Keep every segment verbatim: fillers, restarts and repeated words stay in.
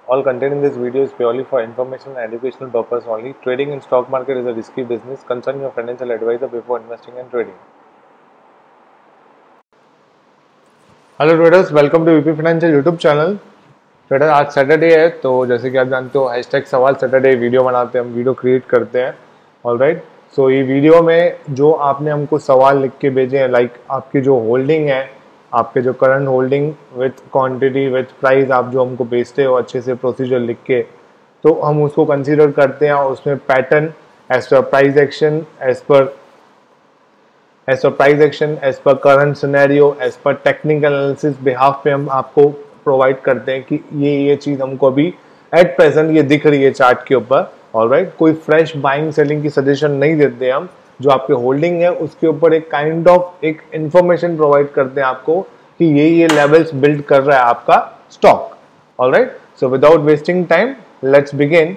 All content in this video is purely for information and educational purpose only. Trading in stock market is a risky business. Consult your financial advisor before investing and trading. Hello traders, welcome to VP financial YouTube channel. Trader, आज Saturday है तो जैसे कि आप जानते हो hashtag सवाल Saturday video बनाते हैं, हम वीडियो क्रिएट करते हैं। ऑलराइट, सो ये वीडियो में जो आपने हमको सवाल लिख के भेजे हैं, लाइक आपकी जो होल्डिंग है, आपके जो current holding with quantity with price, आप जो हमको भेजते हो अच्छे से प्रोसीजर लिख के, तो हम उसको कंसीडर करते हैं और उसमें pattern as per price action, as per as per price action, as per current scenario, as per technical analysis behalf पे हम आपको प्रोवाइड करते हैं कि ये ये चीज़ हमको अभी एट प्रेजेंट ये दिख रही है चार्ट के ऊपर। ऑलराइट, कोई फ्रेश बाइंग सेलिंग की सजेशन नहीं देते हम। जो आपके होल्डिंग है उसके ऊपर एक काइंड ऑफ एक इंफॉर्मेशन प्रोवाइड करते हैं आपको कि ये ये लेवल्स बिल्ड कर रहा है आपका stock. Alright, so without wasting time let's begin.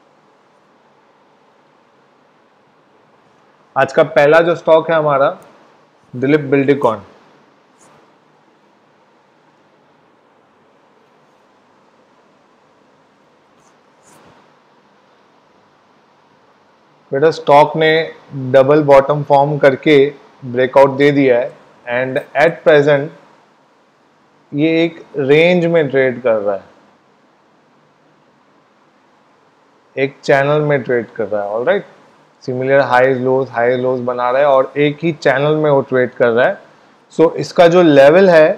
आज का पहला जो स्टॉक है हमारा दिलीप बिल्डकॉन। बेटा, स्टॉक ने डबल बॉटम फॉर्म करके ब्रेकआउट दे दिया है एंड एट प्रेजेंट ये एक रेंज में ट्रेड कर रहा है, एक चैनल में ट्रेड कर रहा है। Alright, similar highs lows high lows बना रहा है और एक ही चैनल में वो ट्रेड कर रहा है। सो so, इसका जो लेवल है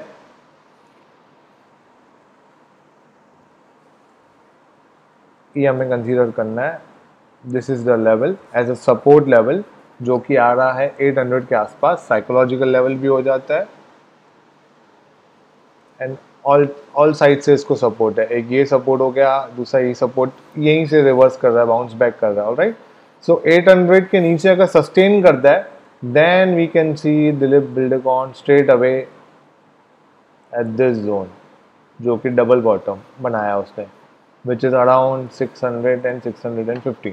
ये हमें कंसीडर करना है। This is the level as a support level जो कि आ रहा है आठ सौ के आसपास। साइकोलॉजिकल लेवल भी हो जाता है एंड ऑल ऑल साइड से इसको सपोर्ट है। एक ये सपोर्ट हो गया, दूसरा ये सपोर्ट यहीं से रिवर्स कर रहा है, बाउंस बैक कर रहा है। ऑलराइट, सो आठ सौ के नीचे अगर सस्टेन करता है then we can see Dilip Buildcon straight away at this zone जो कि डबल बॉटम बनाया उसने, which is around six hundred and six hundred fifteen.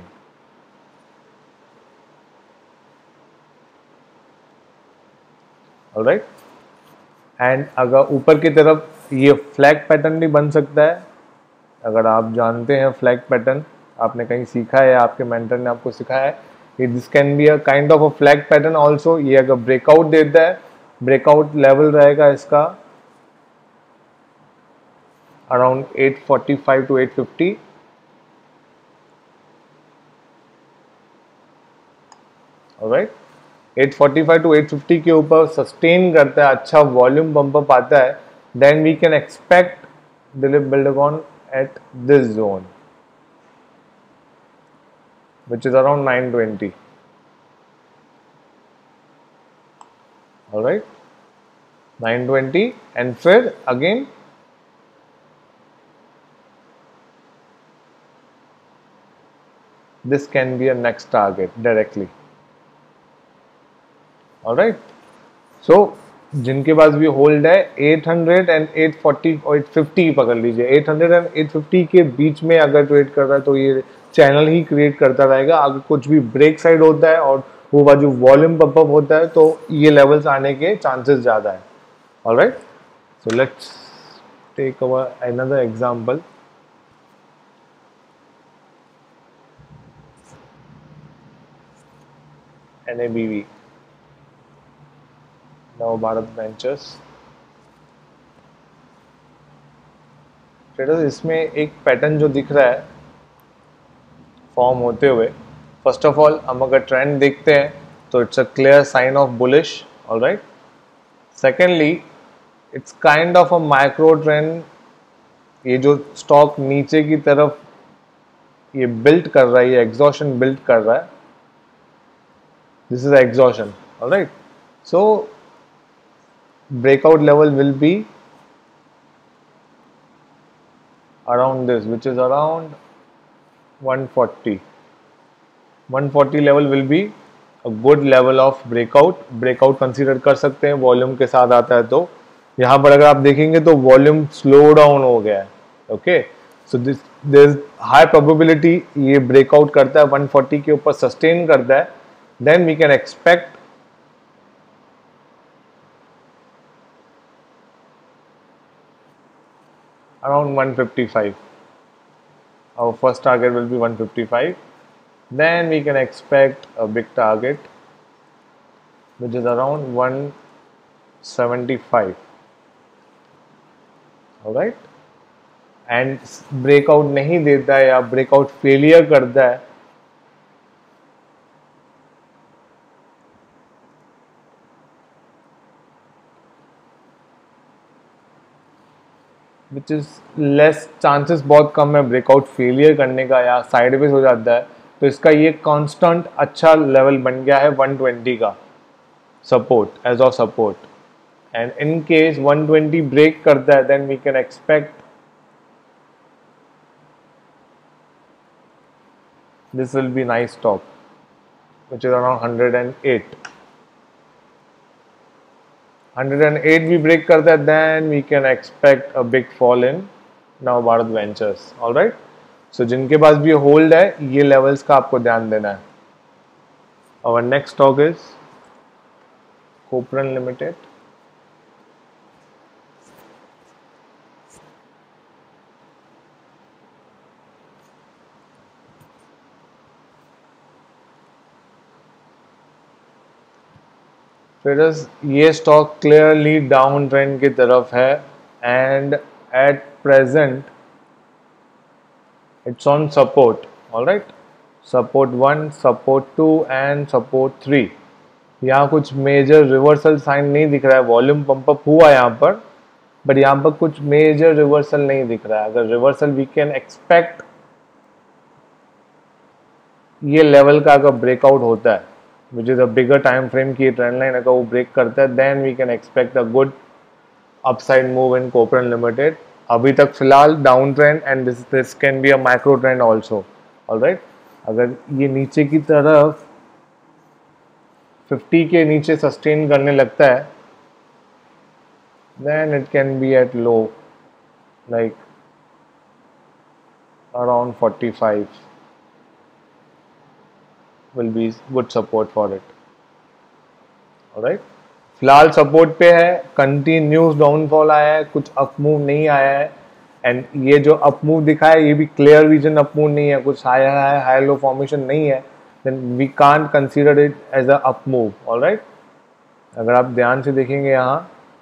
Alright, and अगर ऊपर की तरफ ये फ्लैग पैटर्न भी बन सकता है। अगर आप जानते हैं फ्लैग पैटर्न, आपने कहीं सीखा है, आपके मेंटर ने आपको सिखाया है कि this can be a kind of a flag pattern also. ये अगर ब्रेकआउट देता है, ब्रेकआउट लेवल रहेगा इसका around eight forty-five to eight fifty। Alright, eight forty-five to eight fifty के ऊपर सस्टेन करता है, अच्छा वॉल्यूम बम्प अप आता है, then we can expect Dilip Buildcon at this zone which is around nine twenty। Alright, nine twenty and फिर again this can be a next target directly. Alright, so जिनके पास भी होल्ड है eight hundred and eight forty और eight fifty पकड़ लीजिए, eight hundred and eight fifty के बीच में अगर ट्रेड कर रहा है तो ये चैनल ही क्रिएट करता रहेगा। अगर कुछ भी ब्रेक साइड होता है और वो बाजू वॉल्यूम पंप अप होता है तो ये लेवल्स आने के चांसेस ज़्यादा है। Alright, so let's take our another example. N A B V, नव भारत वेंचर्स। ट्रेडर्स, इसमें एक पैटर्न जो दिख रहा है फॉर्म होते हुए, फर्स्ट ऑफ ऑल हम अगर ट्रेंड देखते हैं तो it's a clear sign of bullish. Alright, secondly it's kind of a micro trend. ये जो स्टॉक नीचे की तरफ ये बिल्ड कर रहा है, ये एग्जॉशन बिल्ड कर रहा है, this is exhaustion. All right, so breakout level will be around this, which is around one forty. one forty level will be a good level of breakout. breakout consider कर सकते हैं, volume के साथ आता है तो। यहाँ पर अगर आप देखेंगे तो वॉल्यूम स्लो डाउन हो गया है। Okay, so this there is high probability ये ब्रेकआउट करता है, one forty के ऊपर सस्टेन करता है, then we can expect around one fifty-five. our first target will be one fifty-five. Then we can expect a big target which is around one seventy-five. Alright, and breakout नहीं देता है या breakout failure करता है which is less, chances बहुत कम है breakout failure करने का या साइडवेज हो जाता है, तो इसका ये कांस्टेंट अच्छा लेवल बन गया है one twenty का support, as of support. And in case one twenty break करता है then we can expect this will be nice top which is around one hundred eight. one hundred eight भी break करता है then we can expect a big fall in Navbharat ventures. Alright, so जिनके पास भी hold है ये levels का आपको ध्यान देना है. our next stock is Kopran limited. Traders, ये स्टॉक क्लियरली डाउन ट्रेंड की तरफ है and at present it's on support. Alright, support one, support two and support three. यहाँ कुछ मेजर रिवर्सल साइन नहीं दिख रहा है. वॉल्यूम पंप अप हुआ यहाँ पर, बट यहाँ पर कुछ मेजर रिवर्सल नहीं दिख रहा है. अगर रिवर्सल वी कैन एक्सपेक्ट ये लेवल का अगर ब्रेकआउट होता है which is a bigger time frame की ट्रेंड लाइन अगर वो ब्रेक करता है then we can expect a good upside move in Kopran limited. अभी तक फिलहाल down trend and this this can be a micro trend also. Alright, अगर ये नीचे की तरफ फिफ्टी के नीचे सस्टेन करने लगता है then it can be at low like around forty-five will be good support for it. Alright, फिलहाल सपोर्ट पे है. कंटिन्यूस डाउनफॉल आया है, कुछ अप मूव नहीं आया है. एंड ये जो अप मूव दिखा है ये भी क्लियर विजन अप मूव नहीं है, कुछ आया है हाई लो फॉर्मेशन नहीं है. Then we can't consider it as a up move. Alright, अगर आप ध्यान से देखेंगे यहाँ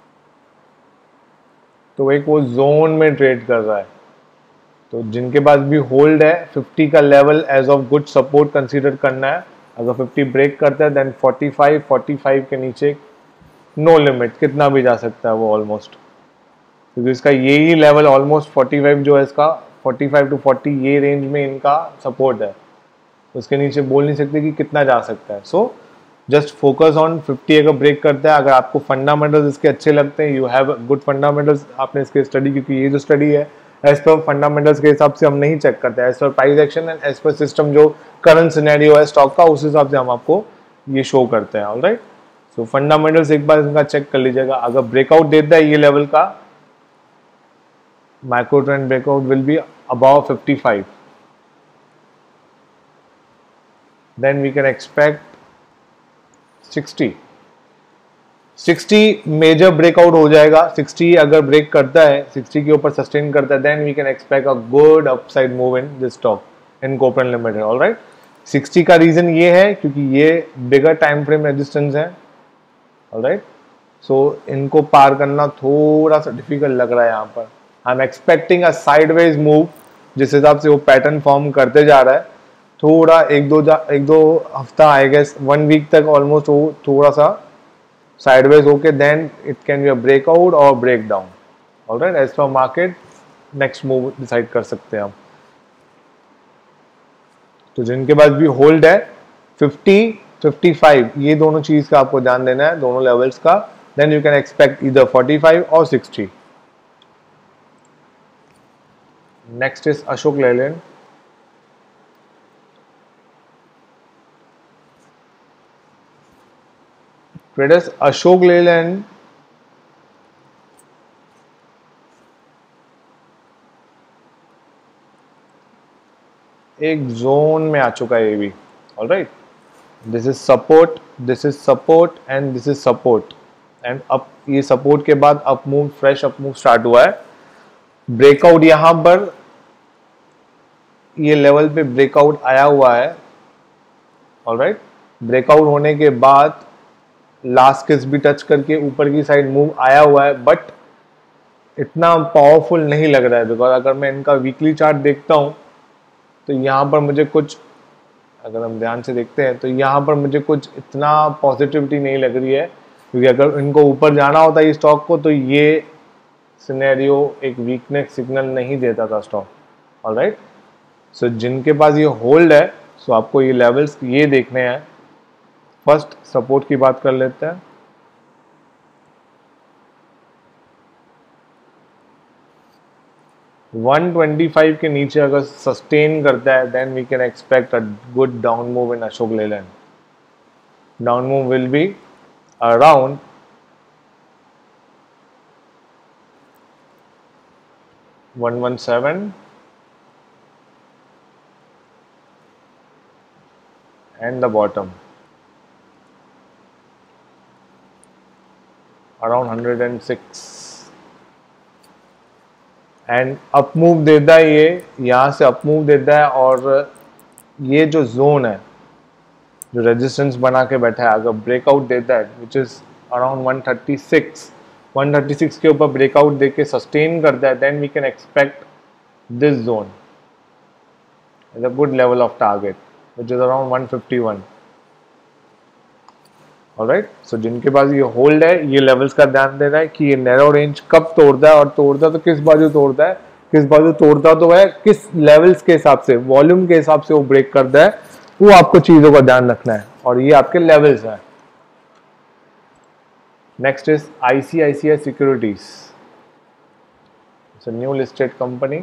तो एक वो जोन में ट्रेड कर रहा है. तो जिनके पास भी होल्ड है फिफ्टी का level as of good support consider करना है. अगर फिफ्टी ब्रेक करता है देन forty-five, forty-five के नीचे नो लिमिट, कितना भी जा सकता है वो ऑलमोस्ट, क्योंकि इसका यही लेवल ऑलमोस्ट forty-five जो है इसका forty-five to forty ये रेंज में इनका सपोर्ट है. उसके नीचे बोल नहीं सकते कि कितना जा सकता है. So just focus on fifty अगर ब्रेक करता है. अगर आपको फंडामेंटल्स इसके अच्छे लगते हैं, यू हैव गुड फंडामेंटल्स, आपने इसके स्टडी, क्योंकि ये जो स्टडी है एज पर फंडामेंटल्स के हिसाब से हम नहीं चेक करते, as per price action and as per system जो करंट सिनेरियो है स्टॉक का उस हिसाब से हम आपको ये शो करते हैं. ऑलराइट, सो फंडामेंटल्स एक बार इनका चेक कर लीजिएगा. अगर ब्रेकआउट देता है ये लेवल का, micro trend breakout will be above fifty-five, then we can expect sixty. sixty major breakout हो जाएगा. sixty अगर ब्रेक करता है, sixty के ऊपर सस्टेन करता है, then we can expect a good upside move in this stock in Kopran limited. Alright, sixty का रीजन ये है क्योंकि ये बिगर टाइम फ्रेम रेजिस्टेंस है. ऑलराइट, सो इनको पार करना थोड़ा सा डिफिकल्ट लग रहा है यहाँ पर. I am expecting a sideways move, जिस हिसाब से वो पैटर्न फॉर्म करते जा रहा है. थोड़ा एक दो एक दो हफ्ता आई गेस वन वीक तक ऑलमोस्ट वो थोड़ा सा sideways होके then it can be a breakout or breakdown. Alright, as per market next move decide कर सकते हैं हम. तो जिनके पास भी होल्ड है fifty, fifty-five ये दोनों चीज का आपको ध्यान देना है, दोनों लेवल्स का. then you can expect either forty-five or sixty. next is Ashok Leyland. Traders, Ashok Leyland एक जोन में आ चुका है ये भी. Alright, this is support, this is support and this is support. And अब ये सपोर्ट के बाद up move, fresh up move start हुआ है. ब्रेकआउट यहां पर ये लेवल पे ब्रेकआउट आया हुआ है, ऑलराइट। ब्रेकआउट होने के बाद लास्ट किस भी टच करके ऊपर की साइड मूव आया हुआ है, बट इतना पावरफुल नहीं लग रहा है। बिकॉज अगर मैं इनका वीकली चार्ट देखता हूँ तो यहाँ पर मुझे कुछ, अगर हम ध्यान से देखते हैं तो यहाँ पर मुझे कुछ इतना पॉजिटिविटी नहीं लग रही है, क्योंकि अगर इनको ऊपर जाना होता है इस स्टॉक को तो ये सिनेरियो एक वीकनेस सिग्नल नहीं देता था स्टॉक, ऑलराइट। सो जिनके पास ये होल्ड है, सो so आपको ये लेवल्स ये देखने हैं। फर्स्ट सपोर्ट की बात कर लेते हैं। वन ट्वेंटी फाइव के नीचे अगर सस्टेन करता है then we can expect a good down move in Ashok Leyland. Down move will be around one one seven and the bottom around one hundred six and up move देता है, ये यहाँ से अप मूव देता है, और ये जो जोन है जो रेजिस्टेंस बना के बैठा है, अगर ब्रेकआउट देता है which is around one thirty six, one thirty six के ऊपर ब्रेकआउट देके सस्टेन करता है, then we can expect this zone as a good level of target which is around one fifty one. Alright, so जिनके पास ये hold है ये लेवल्स का ध्यान देना है कि ये नैरो रेंज कब तोड़ता है, और तोड़ता तो किस बाजू तोड़ता है, किस बाजू तोड़ता तो है, किस लेवल्स के हिसाब से, वॉल्यूम के हिसाब से वो ब्रेक करता है, वो आपको चीजों का ध्यान रखना है, और ये आपके लेवल्स हैं। Next is ICICI securities, it's a new listed company.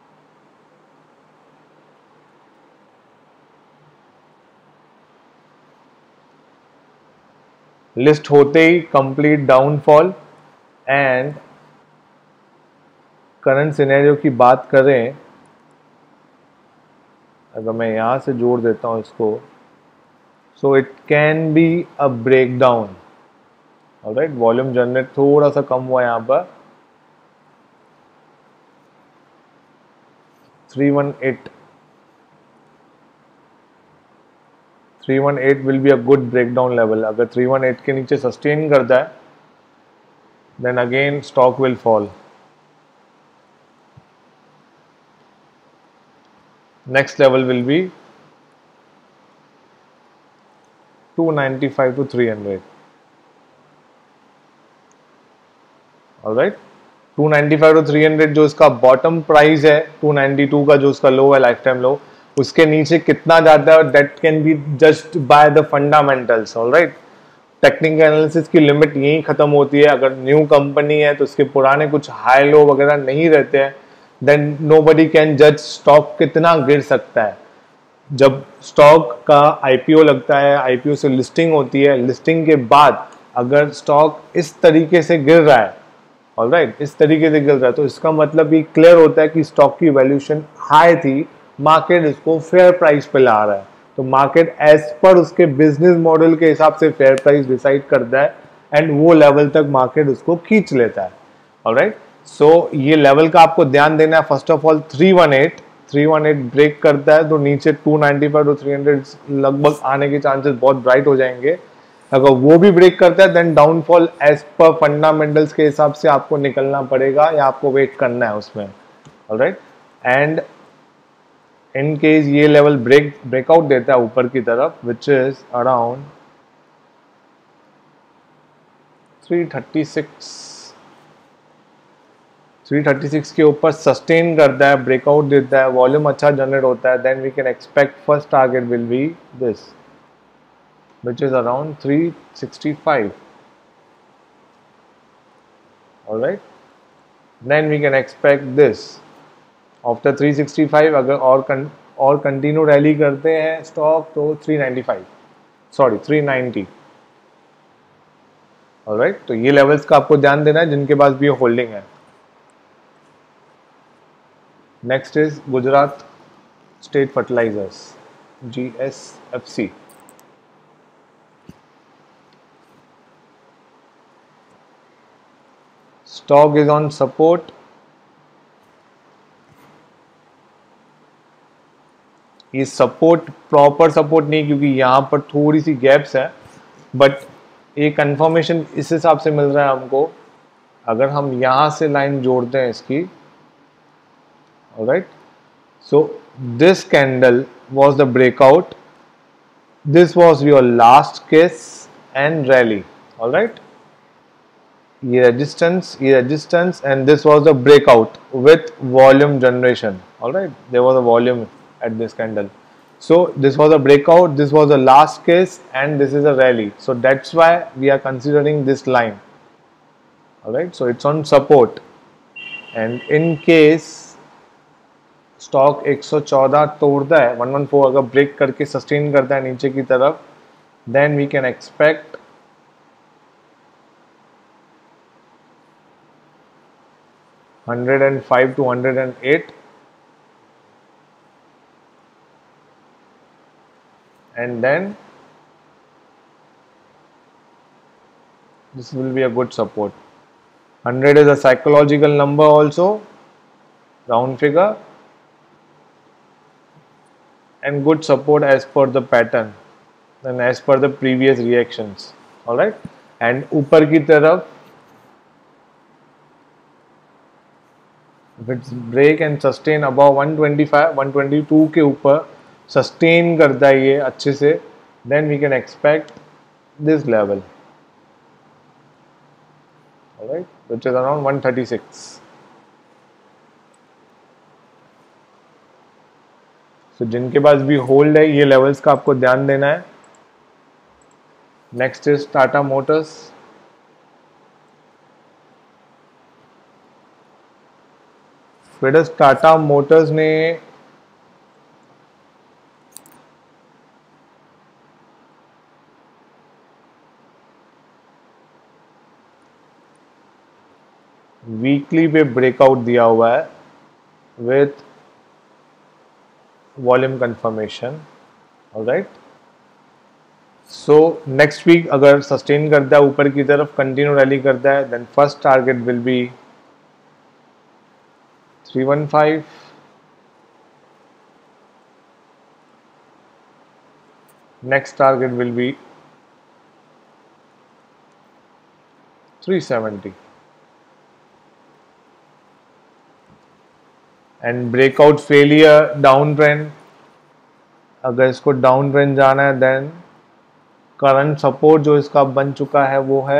List होते ही complete downfall, and current scenario की बात करें, अगर मैं यहां से जोड़ देता हूं इसको, so it can be a break down. Alright, volume generate थोड़ा सा कम हुआ यहां पर, three one eight, three one eight will be a good breakdown level. अगर थ्री वन एट के नीचे सस्टेन करता है then again stock will fall. Next level will be two ninety five to three hundred. Alright, two ninety five to three hundred जो इसका bottom price है, टू नाइंटी टू का जो इसका लो है, लाइफ टाइम लो, उसके नीचे कितना जाता है that can be just by the fundamentals. Alright, technical analysis की लिमिट यहीं खत्म होती है। अगर न्यू कंपनी है तो उसके पुराने कुछ हाई लो वगैरह नहीं रहते हैं, देन नोबडी कैन जज स्टॉक कितना गिर सकता है। जब स्टॉक का आईपीओ लगता है, आईपीओ से लिस्टिंग होती है, लिस्टिंग के बाद अगर स्टॉक इस तरीके से गिर रहा है, ऑलराइट, इस तरीके से गिर रहा है, तो इसका मतलब ये क्लियर होता है कि स्टॉक की वैल्यूएशन हाई थी, मार्केट इसको फेयर प्राइस पे ला रहा है। तो मार्केट एज पर उसके बिजनेस मॉडल के हिसाब से फेयर प्राइस डिसाइड करता है, एंड वो लेवल तक मार्केट उसको खींच लेता है। ऑलराइट, सो ये लेवल का आपको ध्यान देना है। First of all three one eight, three one eight break करता है तो नीचे two ninety five to three hundred लगभग आने के चांसेस बहुत ब्राइट हो जाएंगे। अगर वो भी ब्रेक करता है then downfall as per fundamentals के हिसाब से आपको निकलना पड़ेगा, या आपको वेट करना है उसमें। ऑलराइट, एंड इन केस ये लेवल ब्रेक ब्रेकआउट देता है ऊपर की तरफ which is around three thirty six, three thirty six के ऊपर सस्टेन करता है, ब्रेकआउट देता है, वॉल्यूम अच्छा जनरेट होता है, then we can expect first target will be this which is around three sixty-five. All right, then we can expect this after three sixty-five। अगर और कन, और कंटिन्यू रैली करते हैं स्टॉक तो three ninety-five, sorry three ninety। All right, तो ये levels का आपको ध्यान देना है जिनके पास भी होल्डिंग है। Next is Gujarat state fertilizers, G S F C. Stock is on support, ये सपोर्ट प्रॉपर सपोर्ट नहीं, क्योंकि यहाँ पर थोड़ी सी गैप्स है, बट ये कंफर्मेशन इस हिसाब से मिल रहा है हमको, अगर हम यहाँ से लाइन जोड़ते हैं इसकी, alright, so this candle was the breakout, this was your last case and rally, alright, ये रेजिस्टेंस, ये resistance, and this was the breakout with volume generation, alright, there was a volume at this candle. So this was a breakout, this was the last case, and this is a rally, so that's why we are considering this line, all right, so it's on support, and in case stock one fourteen तोड़ता है, one fourteen अगर break करके sustain करता है नीचे की तरफ, then we can expect one oh five to one oh eight, and then this will be a good support. one hundred is a psychological number also, round figure, and good support as per the pattern and as per the previous reactions, all right, and ऊपर की तरफ if it's break and sustain above one twenty-five, one twenty-two के ऊपर sustain करता है ये अच्छे से, then we can expect this level, all right, which is around one thirty-six. so जिनके पास भी होल्ड है, ये लेवल्स का आपको ध्यान देना है. Next is Tata motors. फिर टाटा मोटर्स ने वीकली पे ब्रेकआउट दिया हुआ है with volume confirmation, alright, so next week अगर सस्टेन करता है ऊपर की तरफ, कंटिन्यू रैली करता है, then first target will be three fifteen, next target will be three seventy, and breakout failure down trend, अगर इसको डाउन ट्रेंड जाना है, देन करंट सपोर्ट जो इसका बन चुका है वो है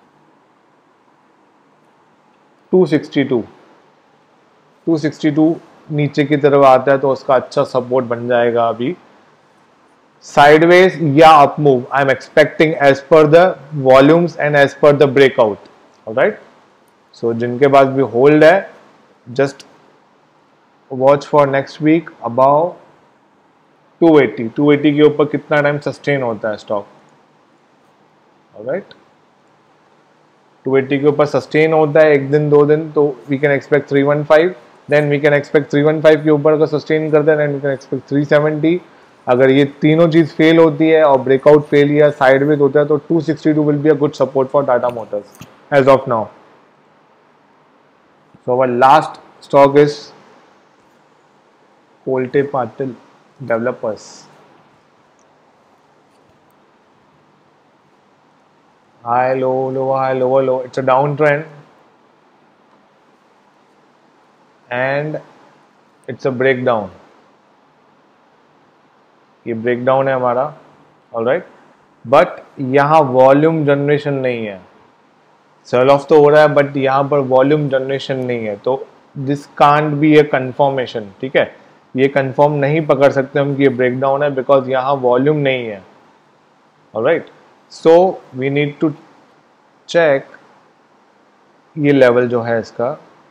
two sixty-two. two sixty-two नीचे की तरफ आता है तो उसका अच्छा सपोर्ट बन जाएगा. अभी साइडवेज या up move I am expecting as per the volumes and as per the breakout, alright, so जिनके पास भी होल्ड है, just watch for next week about two eighty. two eighty के ऊपर कितना टाइम सस्टेन होता है स्टॉक, ऑलराइट, two eighty के ऊपर सस्टेन होता है एक दिन दो दिन, तो we can expect three fifteen, then we can expect three fifteen के ऊपर अगर सस्टेन करता है, then we can expect three seventy. अगर ये तीनों चीज फेल होती है और ब्रेकआउट फेल या साइडवेज होता है, तो two sixty-two will be a good support for Tata motors as of now. So our last stock is Kolte Patil developers. High, low, lower, high, lower, low. It's a downtrend, and it's a breakdown. ये breakdown है हमारा, all right. But यहाँ volume generation नहीं है. Cell of तो हो रहा है, बट यहाँ पर वॉल्यूम जनरेशन नहीं है, तो this can't be a confirmation. ठीक है, ये कंफर्म नहीं पकड़ सकते हम कि ये ब्रेकडाउन है, बिकॉज यहाँ वॉल्यूम नहीं है, all right. So we need to check ये लेवल जो है इसका.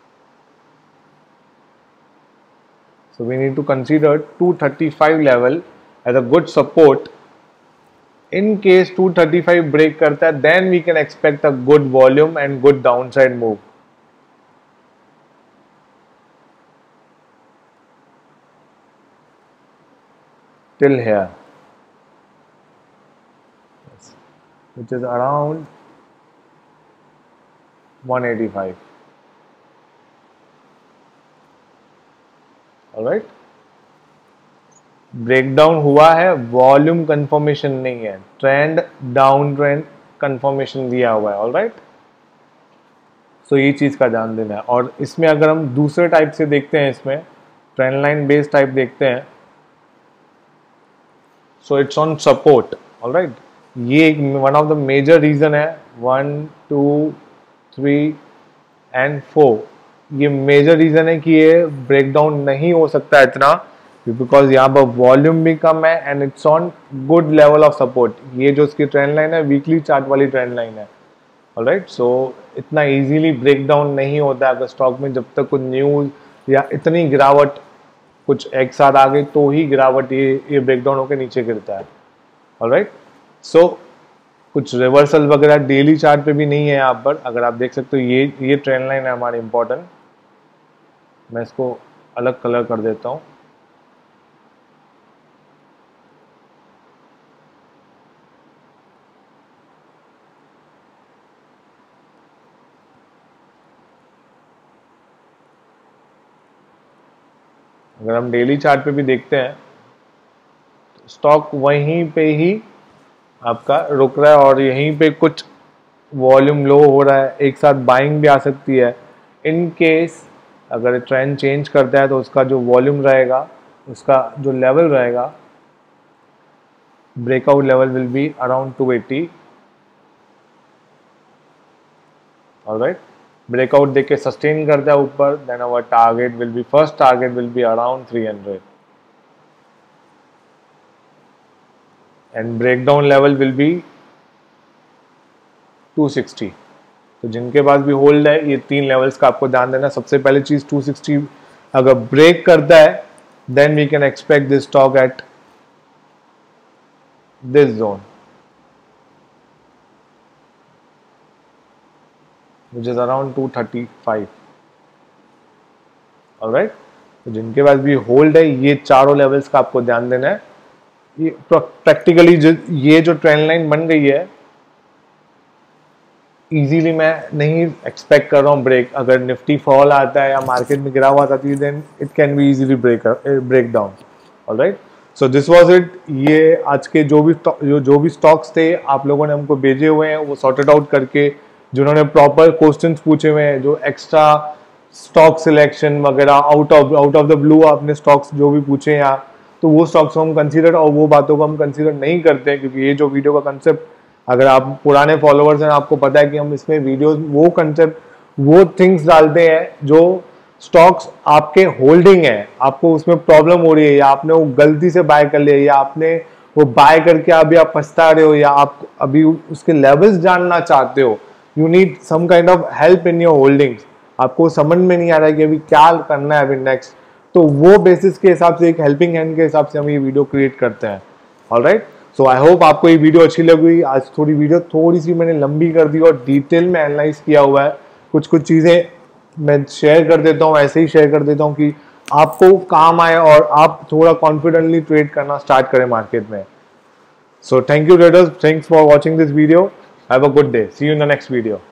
So we need to consider two thirty-five level as a good support. In case two thirty-five break करता है, then we can expect a good volume and good downside move. Till here, which is around one eighty-five. All right. Breakdown हुआ है, volume confirmation नहीं है, trend down trend confirmation दिया हुआ है। Alright, सो ये चीज का ध्यान देना है। और इसमें अगर हम दूसरे टाइप से देखते हैं, इसमें ट्रेंड लाइन बेस्ड टाइप देखते हैं, so it's on support. Alright, ये एक one of the major reason है, one two three and four, ये मेजर रीजन है कि ये ब्रेकडाउन नहीं हो सकता इतना, बिकॉज यहाँ पर वॉल्यूम भी कम है and it's on good level of support. ये जो इसकी ट्रेंड लाइन है वीकली चार्ट वाली ट्रेंड लाइन है। ऑलराइट, सो इतना इजीली ब्रेकडाउन नहीं होता है अगर स्टॉक में जब तक कुछ न्यूज या इतनी गिरावट कुछ एक साथ आ गई तो ही गिरावट ये ये ब्रेकडाउन होकर नीचे गिरता है। ऑलराइट, सो कुछ रिवर्सल वगैरह डेली चार्ट पे भी नहीं है यहाँ पर। अगर आप देख सकते हो ये ये ट्रेंड लाइन है हमारी इंपॉर्टेंट, मैं इसको अलग कलर कर देता हूँ। अगर हम डेली चार्ट पे भी देखते हैं तो स्टॉक वहीं पे ही आपका रुक रहा है और यहीं पे कुछ वॉल्यूम लो हो रहा है, एक साथ बाइंग भी आ सकती है। इन केस अगर ट्रेंड चेंज करता है तो उसका जो वॉल्यूम रहेगा, उसका जो लेवल रहेगा, breakout level will be around two eighty. Alright, breakout देख के सस्टेन करता है ऊपर, then our target will be, first target will be around three hundred and breakdown level will be two sixty. तो जिनके पास भी होल्ड है, ये तीन लेवल्स का आपको ध्यान देना। सबसे पहले चीज टू सिक्सटी अगर ब्रेक करता है then we can expect this stock at this zone which is around two thirty five. Alright, तो जिनके पास भी होल्ड है ये चारों लेवल्स का आपको ध्यान देना है। ये प्रैक्टिकली जो ये जो ट्रेंड लाइन बन गई है, इजीली मैं नहीं एक्सपेक्ट कर रहा हूँ ब्रेक। अगर निफ्टी फॉल आता है या मार्केट में गिरावट आती है then it can be easily break break down. Alright, so this was it. ये आज के जो भी जो जो भी स्टॉक्स थे आप लोगों ने हमको भेजे हुए हैं वो सॉर्टेड आउट करके, जिन्होंने प्रॉपर क्वेश्चंस पूछे हुए हैं, जो एक्स्ट्रा स्टॉक सिलेक्शन वगैरह out of out of the blue आपने स्टॉक्स जो भी पूछे यहाँ, तो वो स्टॉक्स को हम कंसीडर और वो बातों को हम कंसीडर नहीं करते हैं, क्योंकि ये जो वीडियो का कंसेप्ट, अगर आप पुराने फॉलोअर्स हैं आपको पता है कि हम इसमें वीडियोस वो कंसेप्ट वो थिंग्स डालते हैं जो स्टॉक्स आपके होल्डिंग है, आपको उसमें प्रॉब्लम हो रही है या आपने वो गलती से बाय कर लिया या आपने वो बाय करके अभी आप पछता रहे हो या आप अभी उसके लेवल्स जानना चाहते हो, you need some kind of help in your holdings, आपको समझ में नहीं आ रहा है कि अभी क्या करना है अभी नेक्स्ट, तो वो बेसिस के हिसाब से, एक हेल्पिंग हैंड के हिसाब से हम ये वीडियो क्रिएट करते हैं। ऑलराइट, सो आई होप आपको ये वीडियो अच्छी लगी। आज थोड़ी वीडियो थोड़ी सी मैंने लंबी कर दी और डिटेल में एनालाइज किया हुआ है, कुछ कुछ चीज़ें मैं शेयर कर देता हूँ, ऐसे ही शेयर कर देता हूँ कि आपको काम आए और आप थोड़ा कॉन्फिडेंटली ट्रेड करना स्टार्ट करें मार्केट में। So thank you traders, thanks for watching this video, have a good day, see you in the next video.